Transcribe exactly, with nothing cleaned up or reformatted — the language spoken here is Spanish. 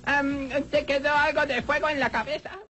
Am, ¿te quedó algo de fuego en la cabeza?